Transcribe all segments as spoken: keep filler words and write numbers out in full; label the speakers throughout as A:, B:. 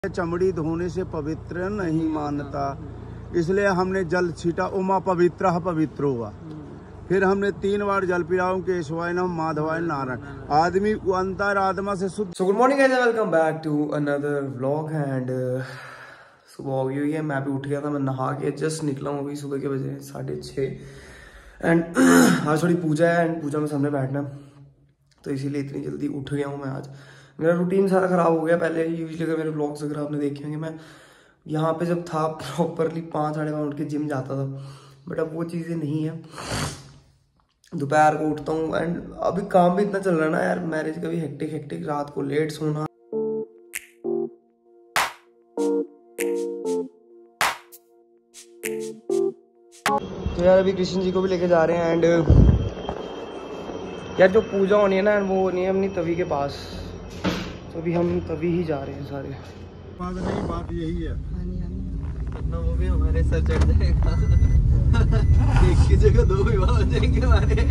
A: चमड़ी धोने से पवित्र नहीं मानता, इसलिए हमने जल छीटा, उमा पवित्र पवित्र हुआ। फिर हमने तीन बार जल पिलाओ केशवाय नमः माधवाय नारायण। आदमी अंतर आत्मा से शुद्ध।
B: So good morning guys, welcome back to another vlog. And सुबह हो गई हुई है, मैं भी उठ गया था, मैं नहा के जस्ट निकला हूँ अभी। सुबह के बजे साढ़े छः। एंड आज थोड़ी पूजा है एंड पूजा में सामने बैठना, तो इसीलिए इतनी जल्दी उठ गया हूँ मैं। आज मेरा रूटीन सारा ख़राब हो गया। पहले यूजली अगर मेरे व्लॉग्स अगर आपने देखे होंगे, मैं यहाँ पे जब था प्रॉपरली पाँच साढ़े पाँच उठ के जिम जाता था, बट अब वो चीज़ें नहीं है। दोपहर को उठता हूँ एंड अभी काम भी इतना चल रहा है ना यार, मैरिज का भी हेक्टिक हेक्टिक, रात को लेट सोना। तो यार अभी कृष्ण जी को भी लेके जा रहे हैं। एंड यार जो पूजा होनी है ना, वो होनी है अपनी तवी के पास, तो अभी हम तभी ही जा रहे हैं सारे।
A: बात नहीं, बात यही है,
C: वो भी हमारे सर चढ़ जाएगा। एक की जगह दो विवाह हो जाएंगे हमारे।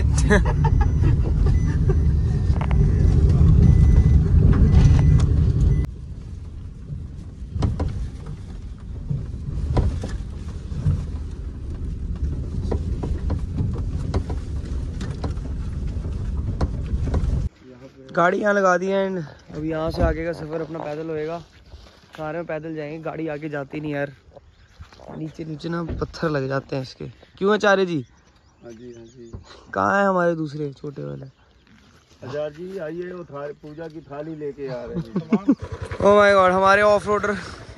B: गाड़ी यहाँ लगा दी है एंड अभी यहाँ से आगे का सफ़र अपना पैदल होएगा। सारे में पैदल जाएंगे, गाड़ी आगे जाती नहीं यार, नीचे नीचे ना पत्थर लग जाते हैं इसके। क्यों आचार्य जी?
A: हाँ जी हाँ जी।
B: कहाँ है हमारे दूसरे छोटे वाले?
A: आचार्य जी आइए, वो थाली पूजा की थाली लेके आ रहे हैं।
B: ओह माय गॉड, हमारे ऑफ रोडर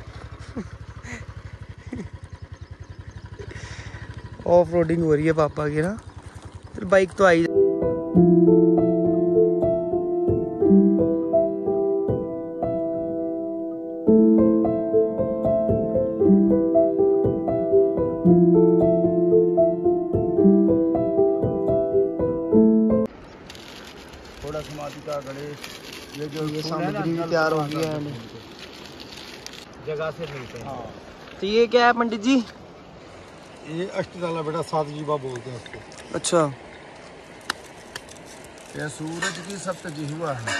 B: ऑफ रोडिंग हो रही है पापा की ना। फिर बाइक तो आई।
A: थोड़ा समाधि का गणेश, ये जो
B: ये सामग्री भी तैयार हो गई है
A: जगह से मिलते हैं। हाँ।
B: तो ये क्या है पंडित जी?
A: ये अष्टदला बेटा, सात जीवा बोलते हैं उसको।
B: अच्छा,
A: ये सूरज की सप्त जिह्वा है।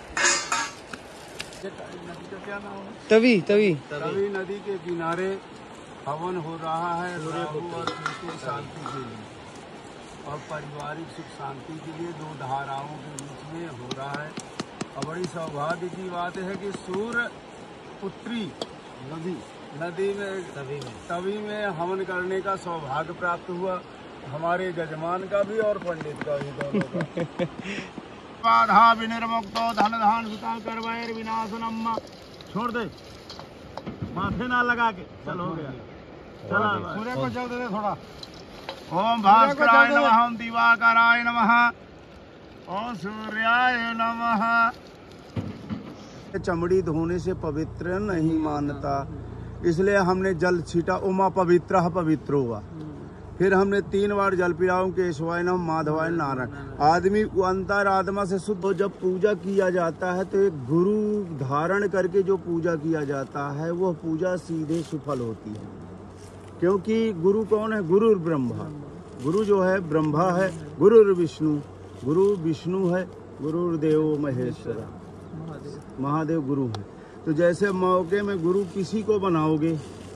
A: नदी का क्या नाम है?
B: तवी तवी
A: तवी नदी के किनारे हवन हो रहा है राहु और केतु शांति के लिए और पारिवारिक सुख शांति के लिए। दो धाराओं के बीच में हो रहा है और बड़ी सौभाग्य की बात है कि सूर्य पुत्री नदी नदी में तवी में तवी में हवन करने का सौभाग्य प्राप्त हुआ, हमारे जजमान का भी और पंडित का भी, दोनों का। बाधा विनिर्मुक्तो धन धान सुता करवायर विनाशनम। छोड़ दे, माथे ना लगा के चल, हो गया। चला सूर्य को चल दे थोड़ा। ओम भास्कराय नमः, ओम दिवाकराय नमः, ओम सूर्याय नमः। चमड़ी धोने से पवित्र नहीं मानता, इसलिए हमने जल छीटा, उमा पवित्र पवित्र हुआ। फिर हमने तीन बार जल पिलाओ केशवाय नमः माधवाय नारायण। आदमी अंतर आत्मा से शुद्ध हो। जब पूजा किया जाता है तो एक गुरु धारण करके जो पूजा किया जाता है, वह पूजा सीधे सफल होती है। क्योंकि गुरु कौन है? गुरु ब्रह्मा। गुरु जो है ब्रह्मा है, गुरु विष्णु, गुरु विष्णु है, गुरुदेव महेश्वर, महादेव गुरु है। तो जैसे मौके में गुरु किसी को बनाओगे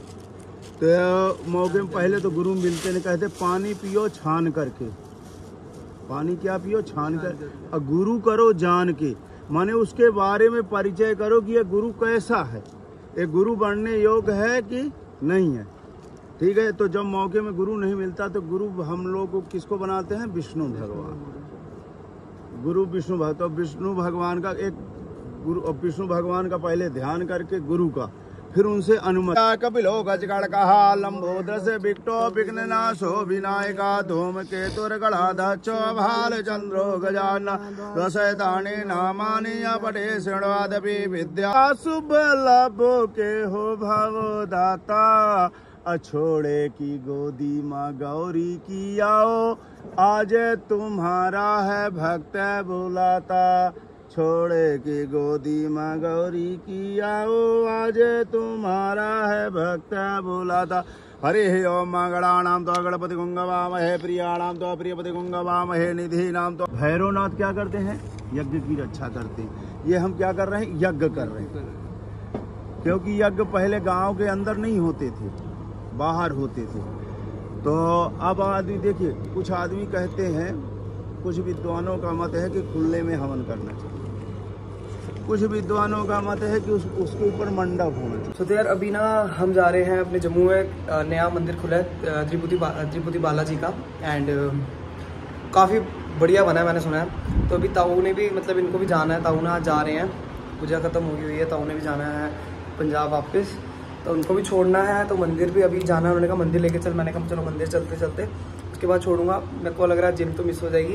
A: तो मौके में पहले तो गुरु मिलते नहीं, कहते पानी पियो छान करके। पानी क्या पियो? छान कर। और गुरु करो जान के, माने उसके बारे में परिचय करो कि ये गुरु कैसा है, ये गुरु बनने योग्य है कि नहीं है। ठीक है। तो जब मौके में गुरु नहीं मिलता तो गुरु हम लोग किसको बनाते हैं? विष्णु भगवान। गुरु विष्णु भगवान, तो विष्णु भगवान का एक गुरु, विष्णु भगवान का पहले ध्यान करके गुरु का, फिर उनसे अनुमति। कपिलो गजगण कहा लंबोदर से विकटो विघ्न नाशो विनायका धूम केतुर्गणाधक्षो भाल चंद्रो गजानन रसैतानि नामानि पठे शृण्वादपि विद्या। शुभ लाभो के हो भवो दाता, अछोड़े की गोदी माँ गौरी की आओ, आज तुम्हारा है भक्त बुलाता। छोड़े की गोदी माँ गौरी की आओ, आज तुम्हारा है भक्त बुलाता। हरे ओम मंगलानाम तो गणपति गुंगवामहे, प्रियाणाम तो प्रियपति गुंगवामहे, निधि नाम तो। भैरवनाथ क्या करते हैं? यज्ञ की रक्षा करते हैं। ये हम क्या कर रहे हैं? यज्ञ कर रहे हैं। क्योंकि यज्ञ पहले गांव के अंदर नहीं होते थे, बाहर होते थे। तो अब आदमी देखिए, कुछ आदमी कहते हैं, कुछ विद्वानों का मत है कि खुले में हवन करना चाहिए, कुछ विद्वानों का मत है कि उस, उसके ऊपर मंडप होना चाहिए।
B: तो यार अभी ना हम जा रहे हैं अपने जम्मू में, नया मंदिर खुला है त्रिपुटी बा, त्रिपुटी बालाजी का, एंड काफ़ी बढ़िया बना है मैंने सुना है। तो अभी ताऊ ने भी, मतलब इनको भी जाना है, ताऊ ना आज जा रहे हैं, पूजा खत्म हो गई हुई है, ताऊ ने भी जाना है पंजाब वापस, तो उनको भी छोड़ना है। तो मंदिर भी अभी जाना है, उन्होंने कहा मंदिर लेके चल, मैंने कहा चलो मंदिर चलते चलते उसके बाद छोड़ूंगा। मेरे को लग रहा है जिम तो मिस हो जाएगी।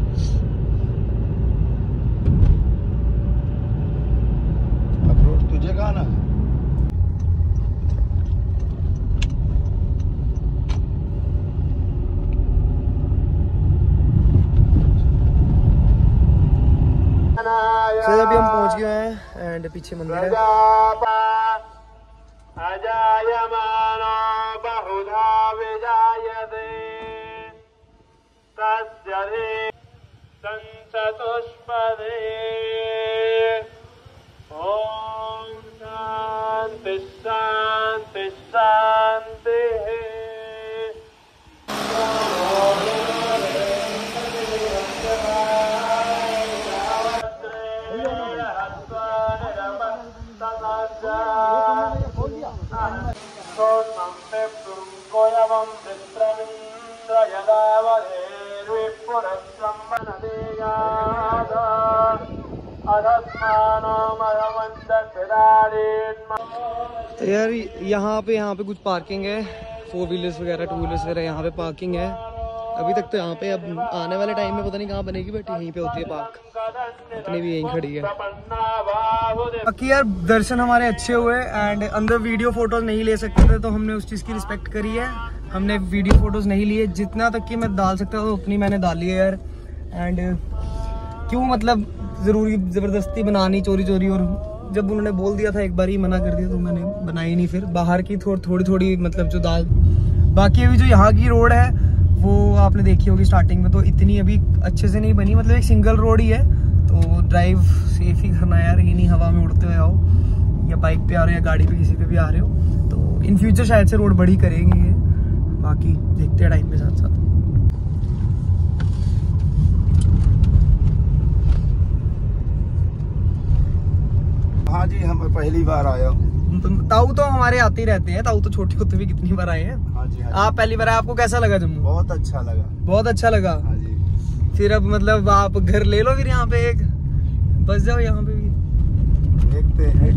A: तुझे गाना
B: so, अभी हम पहुंच गए हैं एंड पीछे मंदिर है।
D: अजायमानो बहुधा विजायते तस्य संसतुष्पदे। ओम शांति शांति शांति।
B: तो यार यहाँ पे यहाँ पे कुछ पार्किंग है, फोर व्हीलर्स वगैरह, टू व्हीलर्स वगैरह यहाँ पे पार्किंग है। अभी तक तो यहाँ पे, अब आने वाले टाइम में पता नहीं कहाँ बनेगी, बट यहीं पे होती है पार्क, अपनी भी यहीं खड़ी है। बाकी यार दर्शन हमारे अच्छे हुए एंड अंदर वीडियो फोटोज नहीं ले सकते थे, तो हमने उस चीज़ की रिस्पेक्ट करी है, हमने वीडियो फोटोज नहीं लिए। जितना तक कि मैं डाल सकता हूँ उतनी मैंने डाली है यार। एंड क्यों, मतलब ज़रूरी ज़बरदस्ती बनानी चोरी चोरी, और जब उन्होंने बोल दिया था एक बार ही मना कर दिया तो मैंने बनाई नहीं। फिर बाहर की थोड़ी थोड़ी थोड़ी मतलब जो दाल, बाकी अभी जो यहाँ की रोड है वो आपने देखी होगी स्टार्टिंग में, तो इतनी अभी अच्छे से नहीं बनी, मतलब एक सिंगल रोड ही है, तो ड्राइव सेफ ही करना यार, ये नहीं हवा में उड़ते हुए आओ, या बाइक पे आ रहे हो या गाड़ी पे किसी पे भी आ रहे हो। तो इन फ्यूचर शायद से रोड बड़ी करेंगे ये, बाकी देखते हैं टाइम के साथ साथ।
A: हाँ जी, हम पहली बार आया हूँ।
B: ताऊ तो हमारे आते ही रहते हैं, ताऊ तो छोटे होते भी कितनी बार आए हैं।
A: हाँ जी, हाँ जी।
B: आप पहली बार आए, आपको कैसा लगा जम्मू?
A: बहुत अच्छा लगा,
B: बहुत अच्छा लगा।
A: हाँ जी।
B: फिर अब मतलब आप घर ले लो, फिर यहाँ पे एक बस जाओ, यहाँ पे भी
A: देखते हैं।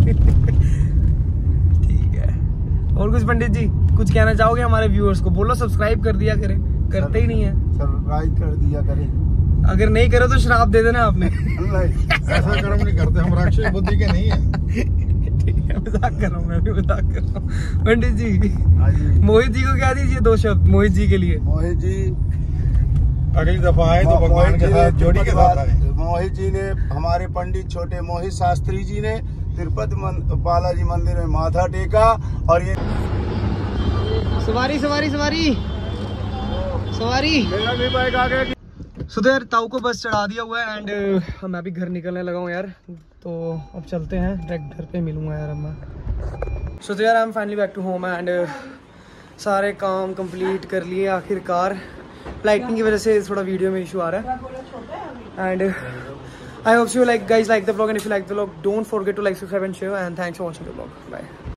B: ठीक है। और कुछ पंडित जी कुछ कहना चाहोगे हमारे व्यूअर्स को? बोलो सब्सक्राइब कर दिया करें, करते ही नहीं है।
A: सब्सक्राइब कर दिया करें,
B: अगर नहीं करो तो श्राप दे देना आपने।
A: ऐसा कर्म नहीं करते हम, राक्षस बुद्धि के नहीं है।
B: ठीक है, मजाक कर रहा हूँ, मैं भी मजाक कर रहा हूँ। पंडित जी,
A: हाँ जी।
B: मोहित जी को क्या दीजिए दो शब्द मोहित जी के लिए।
A: मोहित जी
D: अगली दफा आए तो भगवान के साथ, जोड़ी के साथ आए।
A: मोहित जी ने, हमारे पंडित छोटे मोहित शास्त्री जी ने तिरुपति बालाजी मंदिर में माथा टेका, और ये
B: सवारी सवारी सवारी सवारी
A: मेरा भी बाइक आ गया।
B: सो यार ताऊ को बस चढ़ा दिया हुआ है एंड मैं भी घर निकलने लगा हूँ यार, तो अब चलते हैं, डायरेक्ट घर पे मिलूंगा यार अब मैं। सो यार I am finally back to home and सारे काम कंप्लीट कर लिए आखिरकार। लाइटिंग की वजह से थोड़ा वीडियो में इशू आ रहा है and I hope you like guys like the vlog, and if you like the vlog don't forget to like, subscribe and share, and thanks for watching the vlog. Bye.